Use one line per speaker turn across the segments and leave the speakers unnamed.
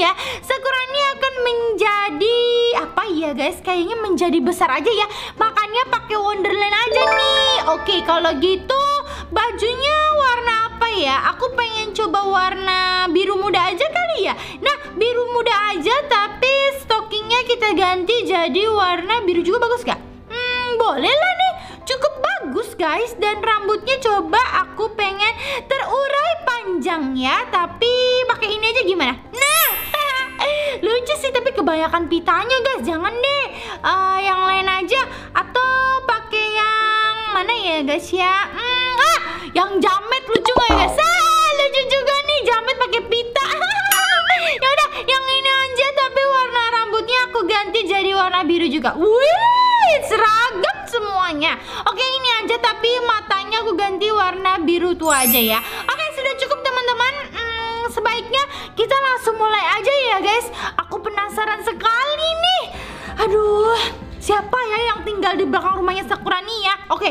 ya, Sakurani akan menjadi apa ya guys? Kayaknya menjadi besar aja ya. Makanya pakai Wonderland aja nih. Oke, kalau gitu bajunya warna apa ya? Aku pengen coba warna biru muda aja kali ya. Nah, biru muda aja tapi stockingnya kita ganti jadi warna biru juga, bagus gak? Boleh lah nih, cukup bagus guys. Dan rambutnya coba aku pengen terurai panjang ya, tapi pakai ini aja gimana? Nah, lucu sih tapi kebanyakan pitanya guys. Jangan deh, yang lain aja. Atau pakai yang mana ya guys ya? Yang jamet lucu gak ya guys? Lucu juga nih jamet pakai pita. Ya udah, yang ini aja tapi warna rambutnya aku ganti jadi warna biru juga. Wih, seragam semuanya. Oke, ini aja tapi matanya aku ganti warna biru tua aja ya. Oke, sudah cukup teman-teman. Sebaiknya kita langsung mulai aja ya guys. Aku penasaran sekali nih. Aduh, siapa ya yang tinggal di belakang rumahnya Sakurani ya? Oke,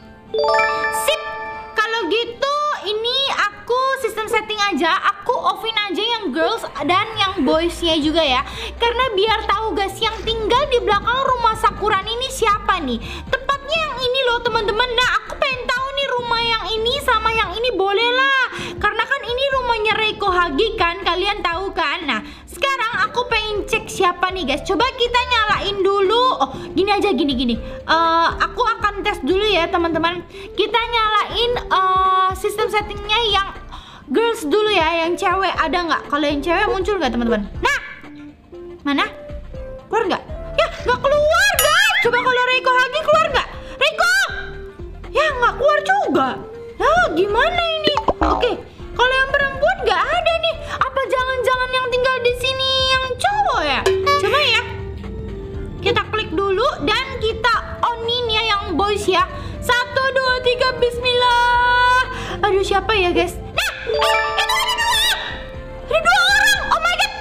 sip. Kalau gitu ini aku sistem setting aja. Aku offin aja yang girls dan yang boysnya juga ya. Karena biar tahu guys yang tinggal di belakang rumah Sakurani ini siapa nih. Tepatnya yang ini loh teman-teman. Nah, aku pengen tahu nih rumah yang ini sama yang ini boleh lah. Karena kan ini rumahnya Reiko Hagi kan, kalian tahu kan. Nah, sekarang aku pengen cek siapa nih guys. Coba kita nyalain dulu. Oh, gini aja, gini. Aku akan tes dulu ya teman-teman. Kita nyalain sistem settingnya yang girls dulu ya. Yang cewek ada nggak? Kalau yang cewek muncul nggak teman-teman? Nah, mana? Keluar nggak? Ya, nggak keluar guys. Coba kalau Reiko Hagi keluar nggak? Reiko! Ya, nggak keluar juga. Nah, gimana ini? Oke, kalau yang perempuan nggak ada nih. Apa jangan-jangan yang tinggal di sini yang cowok ya? Coba ya. Kita klik dulu dan kita onin ya yang boys ya. 1, 2, 3, bismillah. Aduh, siapa ya guys? Nah, itu ada dua. Ada dua orang. Oh my god.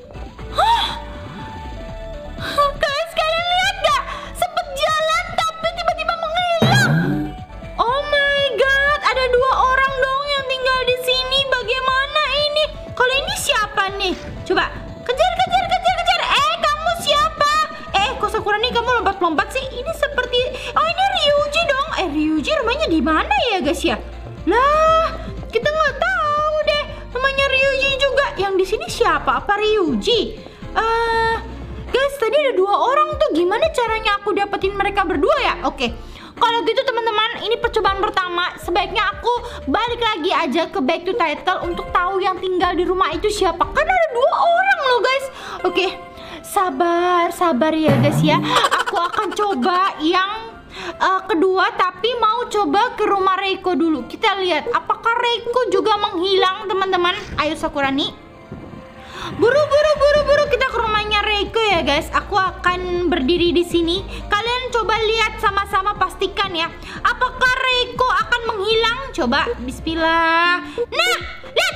Guys, kalian lihat gak? Sempet jalan tapi tiba-tiba menghilang. Oh my god, ada dua orang dong yang tinggal di sini. Bagaimana ini? Kalau ini siapa nih? Coba kejar. Kamu siapa? Kok Sakurani kamu lompat-lompat sih? Ini seperti, oh ini Ryuji dong. Ryuji rumahnya di mana ya guys ya? Lah, kita nggak tahu deh. Namanya Ryuji juga. Yang di sini siapa? Apa Ryuji? Guys, tadi ada dua orang tuh. Gimana caranya aku dapetin mereka berdua ya? Oke. Kalau gitu teman-teman, ini percobaan pertama. Sebaiknya aku balik lagi aja ke back to title untuk tahu yang tinggal di rumah itu siapa. Karena ada dua orang loh guys. Oke, sabar ya guys ya. Aku akan coba yang kedua, tapi mau coba ke rumah Reiko dulu. Kita lihat apakah Reiko juga menghilang teman-teman. Ayo Sakurani. Buru kita ke rumahnya Reiko ya guys. Aku akan berdiri di sini. Kalian coba lihat sama-sama, pastikan ya. Apakah Reiko akan menghilang? Coba bismillah. Nah, lihat.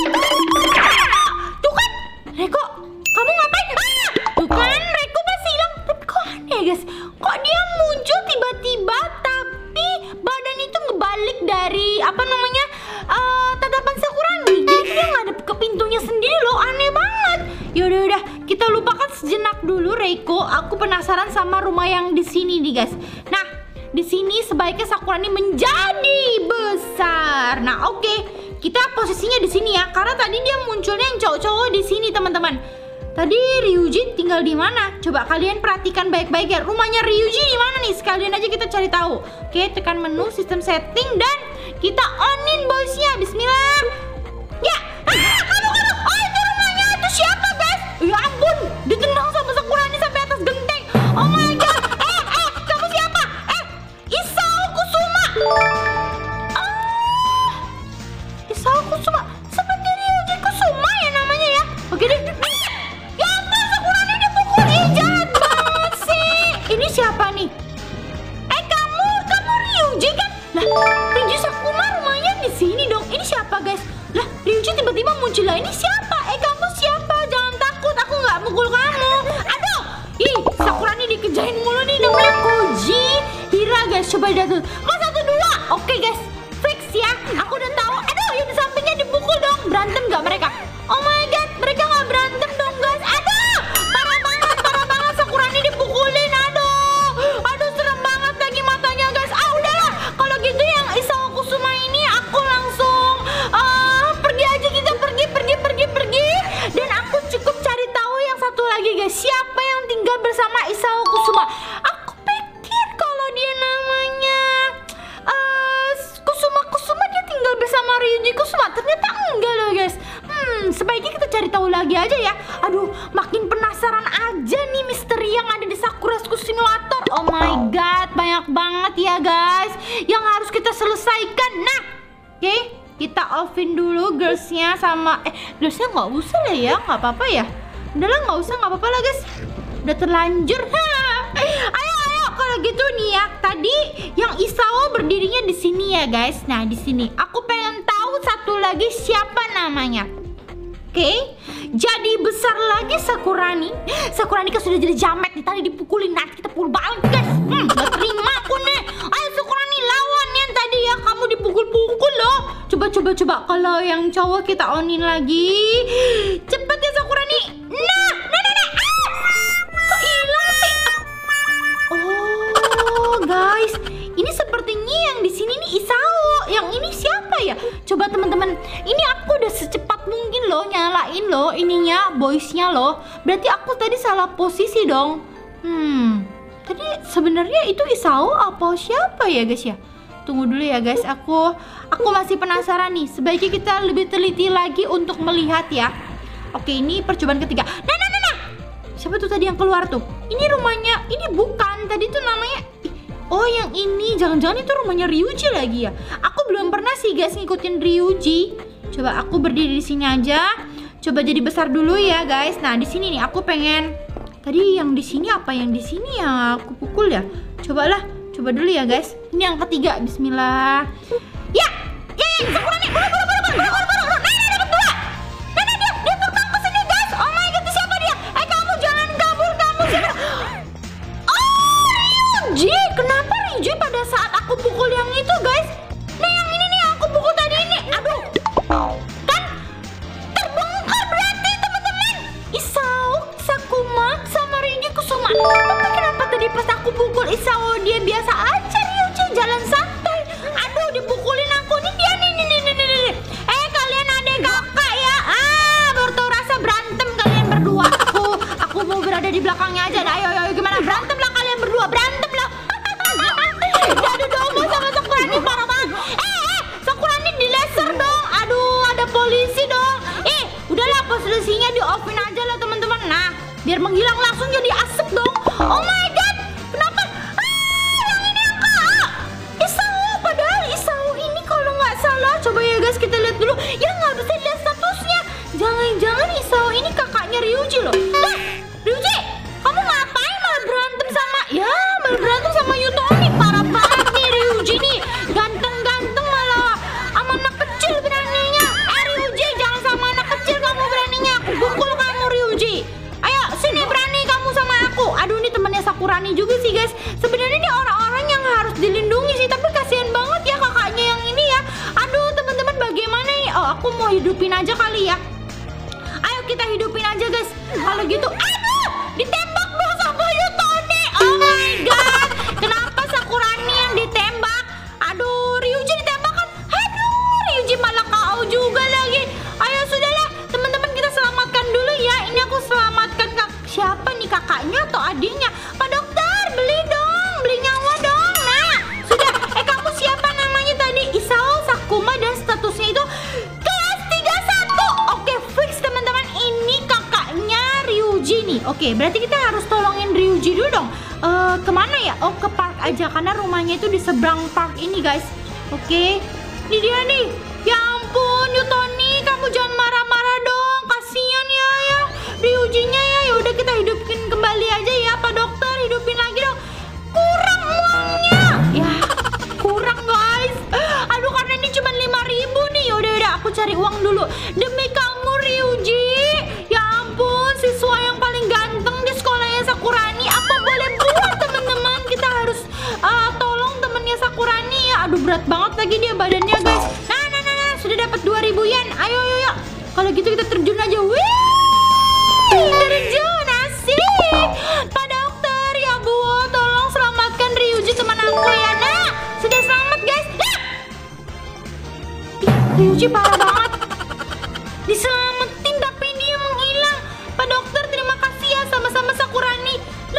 Tuh kan, Reiko, kamu ngapain? Tuh kan, Reiko pasti hilang. Tapi kok aneh ya guys? Kok dia muncul tiba-tiba tapi badan itu ngebalik dari apa namanya? Tatapan Sakurani. Jadi dia ngadep ke pintunya sendiri loh. Aneh banget. Yaudah, kita lupakan sejenak dulu Reiko. Aku penasaran sama rumah yang di sini nih guys. Nah, di sini sebaiknya Sakurani menjadi besar. Nah, oke. Kita posisinya di sini ya. Karena tadi dia munculnya yang cowok-cowok di sini teman-teman. Tadi Ryuji tinggal di mana? Coba kalian perhatikan baik-baik ya. Rumahnya Ryuji di mana nih? Sekalian aja kita cari tahu. Oke, tekan menu sistem setting dan kita onin boysnya. Bismillah. Ya. Kamu. Oh, itu rumahnya. Itu siapa guys? Ya ampun, ditendang sama Sakurani sampai atas genteng. Oh my god. Kamu siapa? Isao Kusuma. Isao Kusuma. Seperti Ryuji Kusuma ya namanya ya. Oke deh. Ya ampun, Sakurani dipukul. Jahat banget sih. Ini siapa nih? Kamu Ryuji kan? Lah, Ryuji Sakuma rumahnya di sini dong. Ini siapa guys? Lah, Ryuji tiba-tiba muncul lah. Ini siapa? Kamu siapa? Jangan takut, aku nggak mukul kamu. Aduh, Sakurani dikejain mulu nih. Namanya Koji Hira guys. Coba lihat tuh. Kok 1, 2. Oke guys, fix ya. Aku udah tahu. Aduh, yang di sampingnya dipukul dong. Berantem nggak mereka? Oh my god, mereka nggak berantem dong tinggal bersama Isao Kusuma. Aku pikir kalau dia namanya Kusuma dia tinggal bersama Ryuji Kusuma. Ternyata enggak loh guys. Sebaiknya kita cari tahu lagi aja ya. Aduh, makin penasaran aja nih misteri yang ada di Sakura School Simulator. Oh my god, banyak banget ya guys yang harus kita selesaikan. Nah, oke, kita offin dulu girlsnya sama girlsnya nggak usah lah ya, nggak apa-apa ya. Udahlah, nggak usah, nggak apa-apa lah guys. Udah terlanjur. Ayo kalau gitu nih ya. Tadi yang Isao berdirinya di sini ya guys. Nah di sini aku pengen tahu satu lagi siapa namanya. Oke, jadi besar lagi Sakurani. Sakurani kan sudah jadi jamet nih, tadi dipukulin, nanti kita pukul balik guys. Gak terima aku nih. Ayo Sakurani lawan yang tadi ya kamu dipukul-pukul loh. Coba kalau yang cowok kita onin lagi. Cepet ya Sakurani. Nah. Kok hilang sih? Oh guys, ini sepertinya yang di sini nih Isao. Yang ini siapa ya? Coba teman-teman, ini aku udah secepat mungkin loh nyalain loh ininya, voice-nya loh. Berarti aku tadi salah posisi dong. Tadi sebenarnya itu Isao apa siapa ya guys ya? Tunggu dulu ya guys, aku masih penasaran nih. Sebaiknya kita lebih teliti lagi untuk melihat ya. Oke, ini percobaan ketiga. Nah. Siapa tuh tadi yang keluar tuh? Ini rumahnya, ini bukan. Tadi tuh namanya oh yang ini, jangan-jangan itu rumahnya Ryuji lagi ya. Aku belum pernah sih guys ngikutin Ryuji. Coba aku berdiri di sini aja. Coba jadi besar dulu ya guys. Nah di sini nih aku pengen. Tadi yang di sini apa yang di sini yang aku pukul ya? Coba dulu ya guys. Ini yang ketiga. Bismillah. Ya, Sakurani, buru. Dapat dua. Dia terbang ke sini guys. Oh my god, siapa dia? Kamu jangan kabur, kamu siapa? Ryuji, kenapa Ryuji pada saat aku pukul yang itu guys? Nah yang ini nih aku pukul tadi ini. Aduh, kan terbongkar berarti teman-teman. Isao, Sakuma, sama Ryuji Kusuma. Tapi kenapa tadi pas aku pukul Isao dia biasa aja, Ryuji jalan santai. Aduh, dipukulin aku nih dia nih. Kalian adek kakak ya. Baru rasa berantem kalian berdua. Aku mau berada di belakangnya aja. Nah, ayo gimana? Berantem lah kalian berdua, berantem lah. Aduh dong sama Sakurani parah banget. Sakurani di laser dong. Aduh, ada polisi dong. Udahlah posisinya di offin aja lah teman-teman. Nah, biar menghilang langsung jadi asap dong. Oh my god, kenapa? Yang ini angka Isao, padahal Isao ini kalau nggak salah, coba ya guys kita lihat dulu. Ya nggak bisa lihat statusnya. Jangan-jangan Isao ini kakaknya Ryuji loh. Ryuji, kamu ngapain malah berantem sama Yutoni? Parah banget nih Ryuji nih. Ganteng-ganteng malah sama anak kecil beraninya. Ryuji, jangan sama anak kecil kamu beraninya. Aku pukul kamu Ryuji. Ayo sini berani kamu sama aku. Aduh, ini temannya Sakurani juga sih guys. Sebenarnya ini orang-orang yang harus dilindungi sih, tapi kasihan banget ya kakaknya yang ini ya. Aduh teman-teman, bagaimana ini? Aku mau hidupin aja kali ya. Ayo kita hidupin aja guys. Kalau gitu, aduh, ditembak dong sama Yutoni. Oh my god, kenapa Sakurani yang ditembak? Aduh, Ryuji ditembak kan? Aduh, Ryuji malah KO juga lagi. Ayo sudahlah teman-teman, kita selamatkan dulu ya. Ini aku selamatkan siapa nih, kakaknya atau adiknya? Pak dokter, beli nyawa dong. Nah, sudah. Kamu siapa namanya tadi? Isao, Sakuma, dan statusnya itu kelas 31. Oke, fix teman-teman, ini kakaknya Ryuji nih. Oke, berarti kita harus tolongin Ryuji dulu dong. Kemana ya? Oh, ke park aja karena rumahnya itu di seberang park ini guys. Oke, ini dia nih. Ya ampun Yutoni, kamu jangan marah-marah dong, kasihan ya Ryujinya ya. Yaudah kita hidupin kembali aja ya Pak dokter, hidupin lagi dong. Kurang uangnya ya, kurang guys. Aduh, karena ini cuma 5.000 nih. Yaudah aku cari uang dulu demi kamu Ryuji. Ya ampun, siswa yang paling ganteng di sekolahnya Sakurani. Apa boleh buat teman-teman, kita harus tolong temennya Sakurani ya. Aduh, berat banget lagi dia badannya guys. Nah, sudah dapat 2.000 yen. Ayo. Kalau gitu kita terjun aja. Wih, terjun asik. Pak dokter ya Bu, tolong selamatkan Ryuji teman aku ya. Nah, sudah selamat guys. Nah, Ryuji parah banget. Diselamatin tapi dia menghilang. Pak dokter terima kasih ya, sama-sama Sakurani.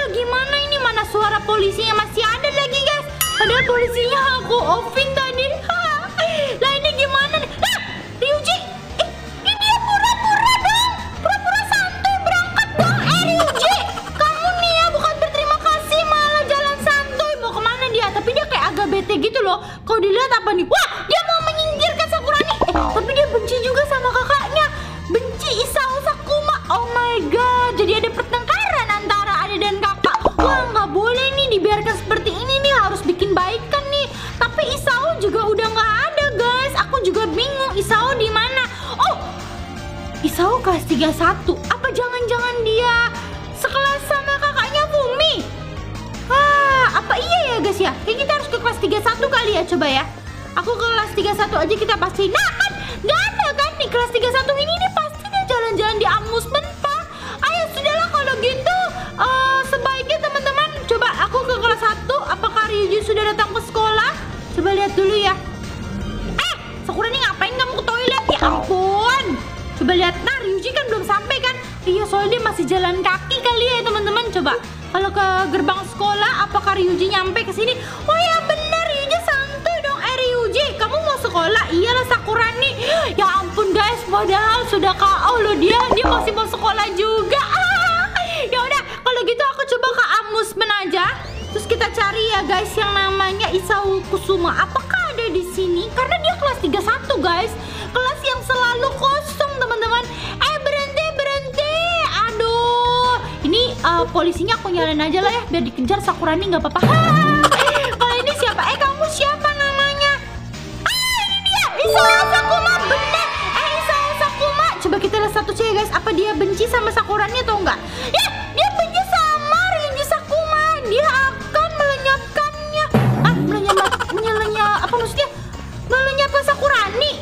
aku offin tadi. Lah ini gimana nih? Lah, Ryuji, ini dia pura-pura dong. Pura-pura santuy berangkat dong. Ryuji, kamu nih ya bukan berterima kasih malah jalan santuy. Mau kemana dia? Tapi dia kayak agak bete gitu loh. Kau dilihat apa nih? Wah, dia mau menyingkirkan Sakurani. Tapi dia benci juga sama kakaknya. Benci Isao Sakuma. Oh my god, jadi ada pertengkaran antara adik dan kakak. Wah, nggak boleh nih dibiarkan seperti ini nih, harus bikin baikan nih. Tapi Isao juga udah nggak ada guys. Aku juga bingung Isao di mana. Oh, Isao kelas 31. Apa jangan-jangan dia sekelas sama kakaknya Fumi? Apa iya ya guys ya? Kayak kita harus ke kelas 31 kali ya, coba ya. Aku ke kelas 31 aja kita pasti. Nah kan, nggak ada kan nih kelas 31 ini nih, pasti dia jalan-jalan di amusement park. Ayo sudahlah kalau gitu, sebaiknya teman-teman coba aku ke kelas 1. Apakah Ryuji sudah datang ke sekolah? Coba lihat dulu ya. Sakurani ngapain kamu ke toilet? Ya ampun. Coba lihat. Nah, Ryuji kan belum sampai kan? Iya, soalnya dia masih jalan kaki kali ya teman-teman. Coba kalau ke gerbang sekolah, apakah Ryuji nyampe ke sini? Oh ya benar, Ryuji santuy dong. Ryuji, kamu mau sekolah? Iyalah Sakurani. Ya ampun guys, padahal sudah KO loh dia masih mau sekolah juga. Ya udah, kalau gitu aku coba ke amusement aja. Terus kita cari ya guys yang namanya Isao Kusuma. Apakah ada di sini? Karena dia kelas 31 guys. Kelas yang selalu kosong teman-teman. Berhenti. Aduh. Ini polisinya aku nyalain aja lah ya, biar dikejar Sakurani nggak apa-apa. Kalau ini siapa? Kamu siapa namanya? Ini dia Isao Sakuma. Bener. Isao Sakuma. Coba kita lihat satu ya guys. Apa dia benci sama Sakurani atau enggak? Ya, dia benci sama Ryuji Sakuma. Dia akan melenyapkannya. Apa maksudnya? Melenyapkan Sakurani.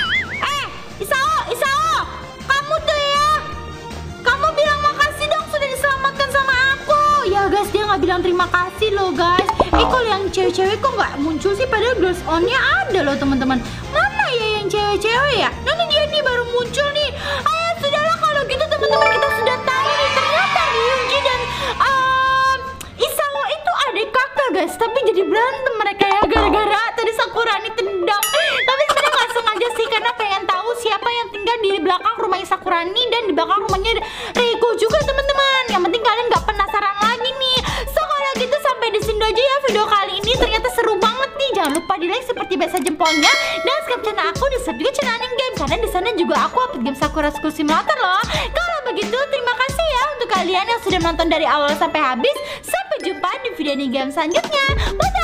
Isao, kamu tuh ya. Kamu bilang makasih dong sudah diselamatkan sama aku. Ya guys, dia nggak bilang terima kasih loh guys. Kalau yang cewek-cewek kok nggak muncul sih? Padahal girls on-nya ada loh teman-teman. Mana ya yang cewek-cewek ya? Nah dia nih baru muncul nih. Sudahlah kalau gitu teman-teman, kita sudah tahu nih ternyata Ryuji dan Isao itu adik kakak guys. Tapi jadi berantem mereka ya gara-gara tadi Sakurani tendang. Tapi sebenarnya nggak sengaja sih, karena pengen tahu siapa yang tinggal di belakang rumahnya Sakurani dan di belakang rumahnya Reiko juga teman-teman. Yang penting kalian nggak penasaran lagi nih. So kalau gitu sampai di sini aja ya video kali ini. Ternyata seru banget nih. Jangan lupa di like seperti biasa jempolnya dan subscribe channel aku, dan subscribe juga channel Aning Game karena di sana juga aku upload game Sakura School Simulator loh. Kalau begitu terima kasih ya untuk kalian yang sudah nonton dari awal sampai habis. Sampai jumpa di video Aning Game selanjutnya. Bye.